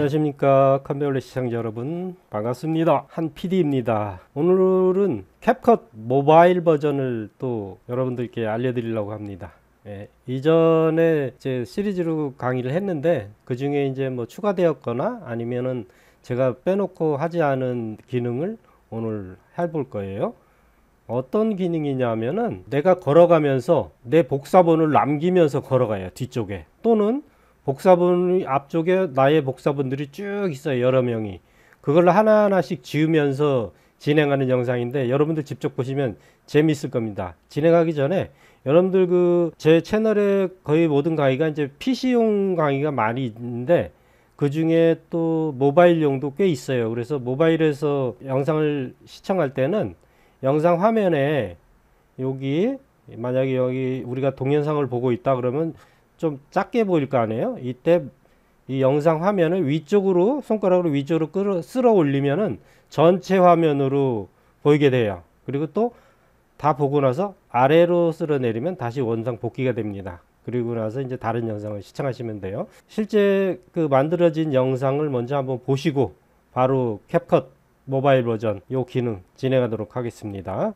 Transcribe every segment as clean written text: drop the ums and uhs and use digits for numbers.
안녕하십니까 컴배올레 시청자 여러분, 반갑습니다. 한 PD입니다. 오늘은 캡컷 모바일 버전을 또 여러분들께 알려드리려고 합니다. 이전에 이제 시리즈로 강의를 했는데 그 중에 이제 뭐 추가되었거나 아니면은 제가 빼놓고 하지 않은 기능을 오늘 해볼 거예요. 어떤 기능이냐면은 내가 걸어가면서 내 복사본을 남기면서 걸어가요. 뒤쪽에. 또는 복사본 앞쪽에 나의 복사본들이 쭉 있어요. 여러 명이. 그걸 하나하나씩 지우면서 진행하는 영상인데 여러분들 직접 보시면 재미있을 겁니다. 진행하기 전에 여러분들 제 채널에 거의 모든 강의가 이제 PC용 강의가 많이 있는데 그 중에 또 모바일용도 꽤 있어요. 그래서 모바일에서 영상을 시청할 때는 영상 화면에 여기 만약에 여기 우리가 동영상을 보고 있다 그러면 좀 작게 보일 거 아니에요. 이때 이 영상 화면을 위쪽으로 손가락으로 위쪽으로 쓸어 올리면은 전체 화면으로 보이게 돼요. 그리고 또 다 보고 나서 아래로 쓸어 내리면 다시 원상 복귀가 됩니다. 그리고 나서 이제 다른 영상을 시청하시면 돼요. 실제 그 만들어진 영상을 먼저 한번 보시고 바로 캡컷 모바일 버전 요 기능 진행하도록 하겠습니다.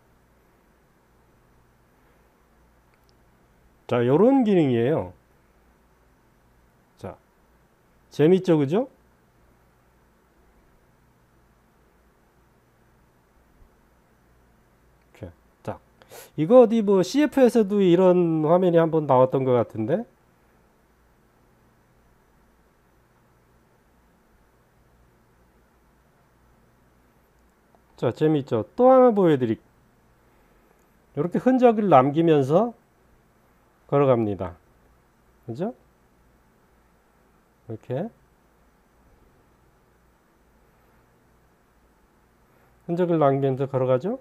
자, 요런 기능이에요. 자, 재밌죠, 그죠? 이렇게 딱 이거 어디 뭐 CF에서도 이런 화면이 한번 나왔던 것 같은데. 자, 재밌죠? 또 하나 보여드릴게요. 이렇게 흔적을 남기면서 걸어갑니다. 그죠? 이렇게 흔적을 남기면서 걸어가죠?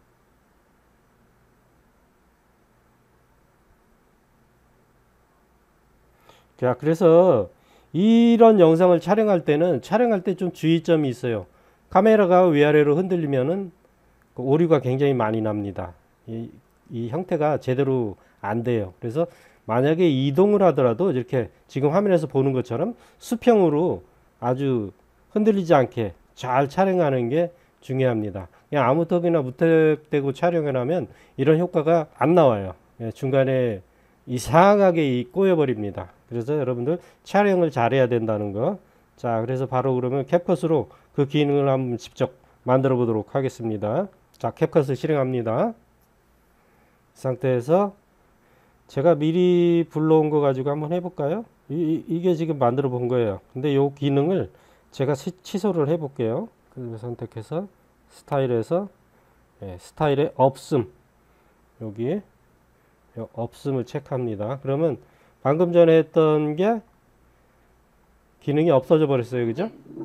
자, 그래서 이런 영상을 촬영할 때는 촬영할 때 좀 주의점이 있어요. 카메라가 위아래로 흔들리면은 오류가 굉장히 많이 납니다. 이 형태가 제대로 안 돼요. 그래서 만약에 이동을 하더라도 이렇게 지금 화면에서 보는 것처럼 수평으로 아주 흔들리지 않게 잘 촬영하는 게 중요합니다. 그냥 아무 턱이나 무턱대고 촬영을 하면 이런 효과가 안 나와요. 중간에 이상하게 꼬여버립니다. 그래서 여러분들 촬영을 잘해야 된다는 거. 자, 그래서 바로 그러면 캡컷으로 그 기능을 한번 직접 만들어 보도록 하겠습니다. 자, 캡컷을 실행합니다. 이 상태에서 제가 미리 불러온 거 가지고 한번 해볼까요? 이게 지금 만들어 본 거예요. 근데 이 기능을 제가 취소를 해 볼게요. 그걸 선택해서 스타일에서 스타일에 없음, 여기 없음을 체크합니다. 그러면 방금 전에 했던 게 기능이 없어져 버렸어요. 그죠?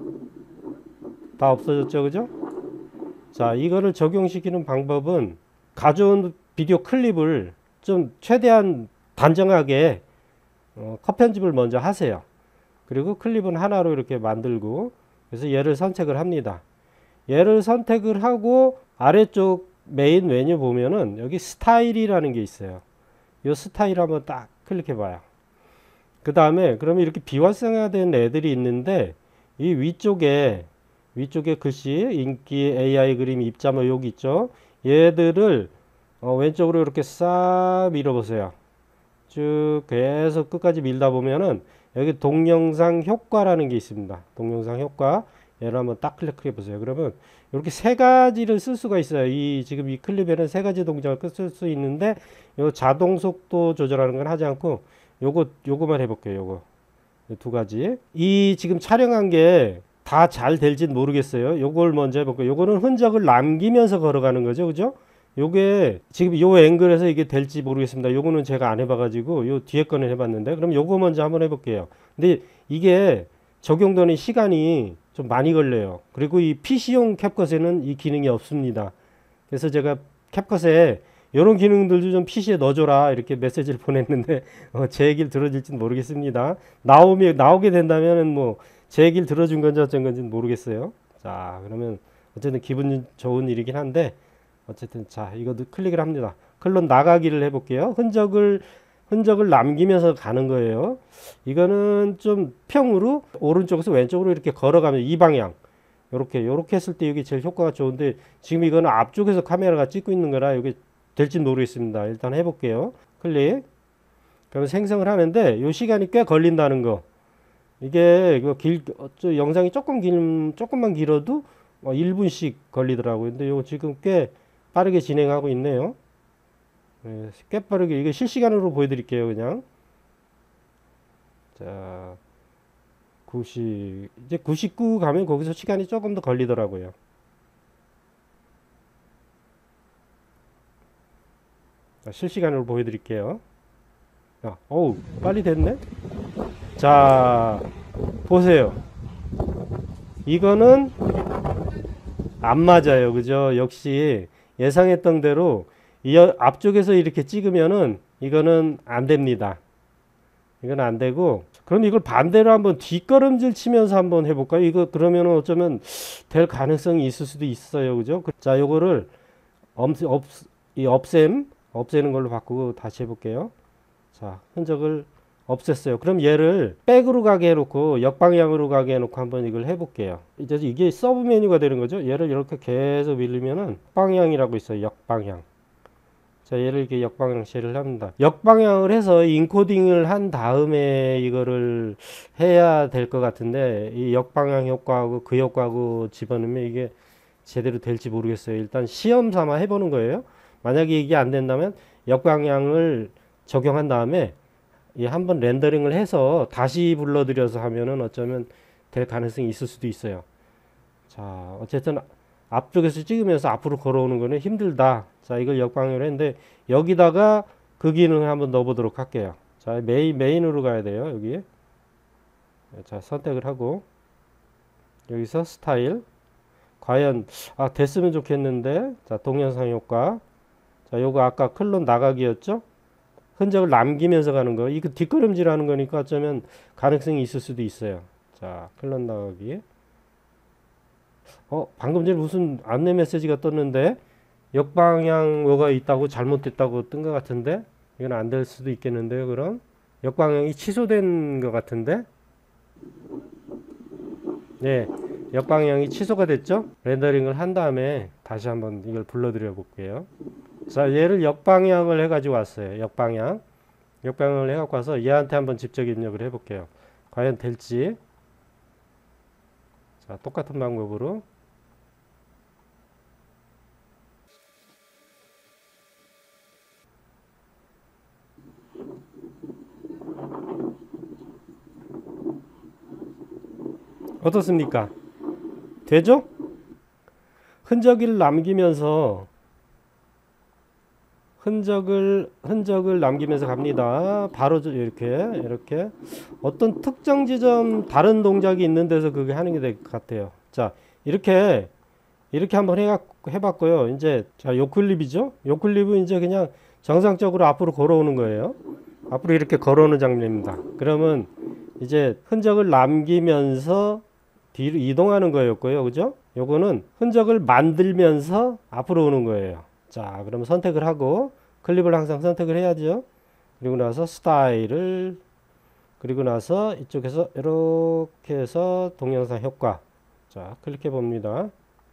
다 없어졌죠. 그죠? 자, 이거를 적용시키는 방법은 가져온 비디오 클립을 좀 최대한 단정하게 컷 편집을 먼저 하세요. 그리고 클립은 하나로 이렇게 만들고, 그래서 얘를 선택을 합니다. 얘를 선택을 하고 아래쪽 메인 메뉴 보면은 여기 스타일이라는 게 있어요. 이 스타일 한번 딱 클릭해 봐요. 그 다음에 그러면 이렇게 비활성화된 애들이 있는데 이 위쪽에 글씨 인기 AI 그림 입자모 여기 있죠. 얘들을 왼쪽으로 이렇게 싹 밀어보세요. 쭉 계속 끝까지 밀다 보면은 여기 동영상 효과라는 게 있습니다. 동영상 효과. 얘를 한번 딱 클릭해 보세요. 그러면 이렇게 세 가지를 쓸 수가 있어요. 지금 이 클립에는 세 가지 동작을 쓸 수 있는데 요 자동 속도 조절하는 건 하지 않고 요거만 해볼게요. 요거 두 가지. 이 지금 촬영한 게 다 잘 될진 모르겠어요. 요걸 먼저 해볼게요. 요거는 흔적을 남기면서 걸어가는 거죠. 그죠? 요게 지금 요 앵글에서 이게 될지 모르겠습니다. 요거는 제가 안 해봐가지고 요 뒤에 거는 해봤는데, 그럼 요거 먼저 한번 해볼게요. 근데 이게 적용되는 시간이 좀 많이 걸려요. 그리고 이 PC용 캡컷에는 이 기능이 없습니다. 그래서 제가 캡컷에 이런 기능들도 좀 PC에 넣어줘라 이렇게 메시지를 보냈는데 제 얘기를 들어줄지는 모르겠습니다. 나오게 된다면 뭐 제 얘기를 들어준 건지 어쩐 건지 모르겠어요. 자, 그러면 어쨌든 기분 좋은 일이긴 한데 어쨌든 자, 이것도 클릭을 합니다. 클론 나가기를 해볼게요. 흔적을 흔적을 남기면서 가는 거예요. 이거는 좀 평으로 오른쪽에서 왼쪽으로 이렇게 걸어가면 이 방향 요렇게 했을 때 이게 제일 효과가 좋은데 지금 이거는 앞쪽에서 카메라가 찍고 있는 거라 이게 될지 모르겠습니다. 일단 해볼게요. 클릭. 그러면 생성을 하는데 요 시간이 꽤 걸린다는 거. 이게 영상이 조금만 길어도 1분씩 걸리더라고요. 근데 이거 지금 꽤 빠르게 진행하고 있네요. 네, 꽤 빠르게 이게 실시간으로 보여드릴게요. 그냥 자 99 가면 거기서 시간이 조금 더 걸리더라고요. 자, 실시간으로 보여드릴게요. 어우 빨리 됐네. 자 보세요. 이거는 안 맞아요. 그죠? 역시 예상했던 대로 이 앞쪽에서 이렇게 찍으면은 이거는 안 됩니다. 이건 안 되고, 그럼 이걸 반대로 한번 뒷걸음질 치면서 한번 해볼까요? 이거 그러면은 어쩌면 될 가능성이 있을 수도 있어요. 그죠? 자, 요거를 없애는 걸로 바꾸고 다시 해볼게요. 자, 흔적을 없앴어요. 그럼 얘를 백으로 가게 해놓고 역방향으로 가게 해놓고 한번 이걸 해볼게요. 이제 이게 서브 메뉴가 되는 거죠. 얘를 이렇게 계속 밀리면은 역방향이라고 있어요. 역방향. 자, 얘를 이렇게 역방향시를 합니다. 역방향을 해서 인코딩을 한 다음에 이거를 해야 될 것 같은데 이 역방향 효과하고 그 효과하고 집어넣으면 이게 제대로 될지 모르겠어요. 일단 시험 삼아 해보는 거예요. 만약에 이게 안 된다면 역방향을 적용한 다음에 한번 렌더링을 해서 다시 불러들여서 하면은 어쩌면 될 가능성이 있을 수도 있어요. 자, 어쨌든 앞쪽에서 찍으면서 앞으로 걸어오는 거는 힘들다. 자, 이걸 역방향으로 했는데 여기다가 그 기능을 한번 넣어보도록 할게요. 자, 메인으로 가야 돼요. 여기. 자, 선택을 하고 여기서 스타일. 과연 됐으면 좋겠는데. 자, 동영상 효과. 자, 요거 아까 클론 나가기였죠? 흔적을 남기면서 가는 거. 이거 뒷걸음질 하는 거니까 어쩌면 가능성이 있을 수도 있어요. 자, 클론 나가기. 방금 전에 무슨 안내 메시지가 떴는데 역방향 뭐가 있다고 잘못됐다고 뜬 것 같은데 이건 안 될 수도 있겠는데요. 그럼 역방향이 취소된 것 같은데 네, 역방향이 취소가 됐죠. 렌더링을 한 다음에 다시 한번 이걸 불러드려 볼게요. 자, 얘를 역방향을 해가지고 왔어요. 역방향을 해갖고 와서 얘한테 한번 직접 입력을 해볼게요. 과연 될지. 자, 똑같은 방법으로. 어떻습니까? 되죠? 흔적을 남기면서 갑니다. 바로 이렇게 어떤 특정 지점 다른 동작이 있는 데서 그게 하는 게 될 것 같아요. 자, 이렇게 한번 해봤고요. 이제 자, 요 클립이죠. 요 클립은 이제 그냥 정상적으로 앞으로 걸어오는 거예요. 앞으로 이렇게 걸어오는 장면입니다. 그러면 이제 흔적을 남기면서 뒤로 이동하는 거였고요. 그죠? 요거는 흔적을 만들면서 앞으로 오는 거예요. 자, 그럼 선택을 하고 클립을 항상 선택을 해야죠. 그리고 나서 스타일을, 그리고 나서 이쪽에서 이렇게 해서 동영상 효과. 자, 클릭해 봅니다.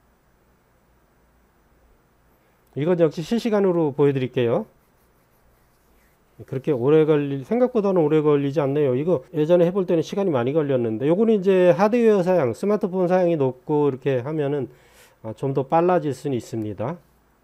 이건 역시 실시간으로 보여드릴게요. 그렇게 생각보다는 오래 걸리지 않네요. 이거 예전에 해볼 때는 시간이 많이 걸렸는데, 요거는 이제 하드웨어 사양, 스마트폰 사양이 높고 이렇게 하면은 좀 더 빨라질 수는 있습니다.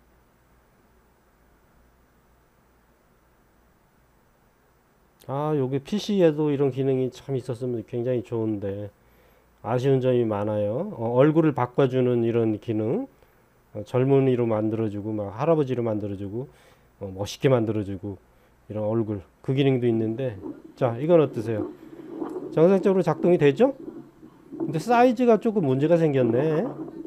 요게 PC에도 이런 기능이 참 있었으면 굉장히 좋은데, 아쉬운 점이 많아요. 얼굴을 바꿔주는 이런 기능, 젊은이로 만들어주고, 막 할아버지로 만들어주고, 멋있게 만들어주고, 이런 얼굴 그 기능도 있는데, 자, 이건 어떠세요? 정상적으로 작동이 되죠? 근데 사이즈가 조금 문제가 생겼네.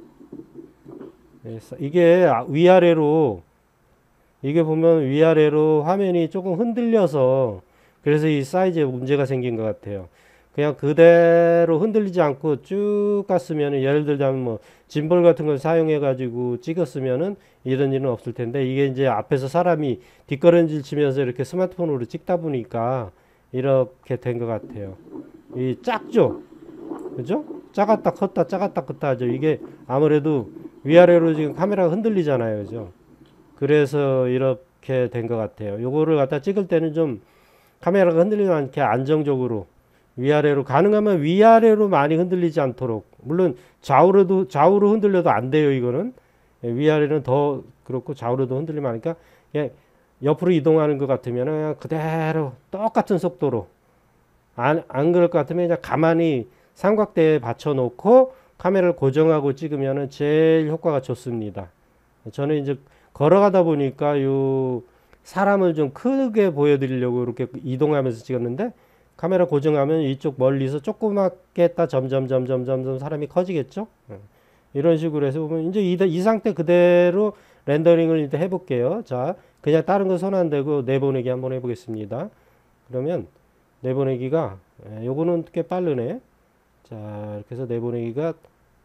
이게 위아래로, 이게 보면 위아래로 화면이 조금 흔들려서 그래서 이 사이즈에 문제가 생긴 것 같아요. 그냥 그대로 흔들리지 않고 쭉 갔으면, 예를 들자면 뭐 짐볼 같은 걸 사용해 가지고 찍었으면은 이런 일은 없을 텐데, 이게 이제 앞에서 사람이 뒷걸음질 치면서 이렇게 스마트폰으로 찍다 보니까 이렇게 된 것 같아요. 이 작죠? 그죠? 작았다 컸다 작았다 컸다 하죠. 이게 아무래도 위아래로 지금 카메라가 흔들리잖아요. 그죠? 그래서 이렇게 된 것 같아요. 요거를 갖다 찍을 때는 좀 카메라가 흔들리지 않게 안정적으로 위아래로, 가능하면 위아래로 많이 흔들리지 않도록, 물론 좌우로 흔들려도 안 돼요. 이거는 위아래는 더 그렇고 좌우로도 흔들리면 하니까, 옆으로 이동하는 것 같으면 그냥 그대로 똑같은 속도로, 안 그럴 것 같으면 그냥 가만히 삼각대에 받쳐 놓고 카메라를 고정하고 찍으면 제일 효과가 좋습니다. 저는 이제 걸어가다 보니까 요 사람을 좀 크게 보여드리려고 이렇게 이동하면서 찍었는데, 카메라 고정하면 이쪽 멀리서 조그맣게 했다 점점 사람이 커지겠죠. 이런 식으로 해서 보면 이제 이 상태 그대로 렌더링을 일단 해볼게요. 자, 그냥 다른 거 손 안 대고 내보내기 한번 해보겠습니다. 그러면 내보내기가, 요거는 꽤 빠르네. 자, 이렇게 해서 내보내기가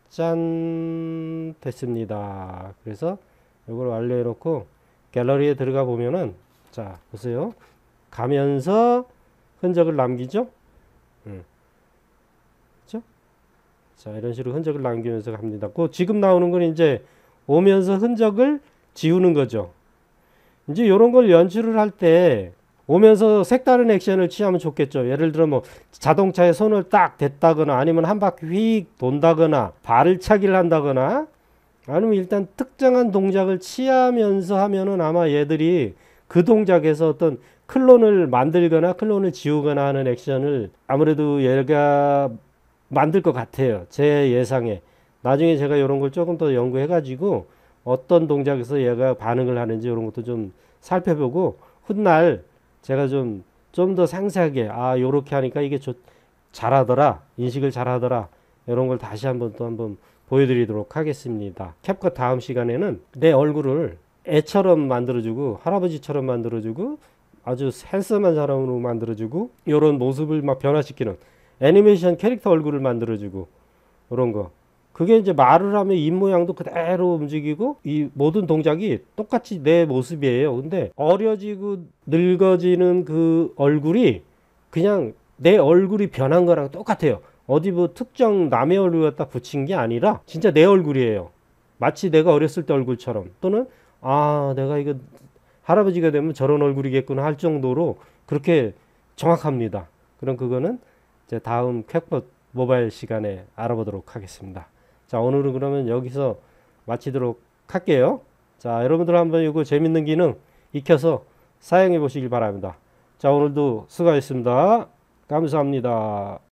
짠 됐습니다. 그래서 요걸 완료해 놓고 갤러리에 들어가 보면은, 자 보세요, 가면서 흔적을 남기죠. 그렇죠? 자, 이런 식으로 흔적을 남기면서 갑니다. 그 지금 나오는 건 이제 오면서 흔적을 지우는 거죠. 이제 이런 걸 연출을 할 때 오면서 색다른 액션을 취하면 좋겠죠. 예를 들어 뭐 자동차에 손을 딱 댔다거나, 아니면 한 바퀴 휙 돈다거나, 발을 차기를 한다거나, 아니면 일단 특정한 동작을 취하면서 하면은 아마 얘들이 그 동작에서 어떤 클론을 만들거나 클론을 지우거나 하는 액션을 아무래도 얘가 만들 것 같아요. 제 예상에. 나중에 제가 이런 걸 조금 더 연구해 가지고 어떤 동작에서 얘가 반응을 하는지 이런 것도 좀 살펴보고, 훗날 제가 좀 더 상세하게, 아 요렇게 하니까 이게 잘하더라, 인식을 잘하더라, 이런 걸 다시 한번 보여드리도록 하겠습니다. 캡컷 다음 시간에는 내 얼굴을 애처럼 만들어주고 할아버지처럼 만들어주고 아주 핸섬한 사람으로 만들어주고, 이런 모습을 막 변화시키는 애니메이션 캐릭터 얼굴을 만들어주고, 이런 거. 그게 이제 말을 하면 입 모양도 그대로 움직이고 이 모든 동작이 똑같이 내 모습이에요. 근데 어려지고 늙어지는 그 얼굴이 그냥 내 얼굴이 변한 거랑 똑같아요. 어디 뭐 특정 남의 얼굴 갖다 붙인 게 아니라 진짜 내 얼굴이에요. 마치 내가 어렸을 때 얼굴처럼, 또는 아 내가 이거 할아버지가 되면 저런 얼굴이겠구나 할 정도로 그렇게 정확합니다. 그럼 그거는 이제 다음 캡컷 모바일 시간에 알아보도록 하겠습니다. 자, 오늘은 그러면 여기서 마치도록 할게요. 자, 여러분들 한번 이거 재밌는 기능 익혀서 사용해 보시길 바랍니다. 자, 오늘도 수고하셨습니다. 감사합니다.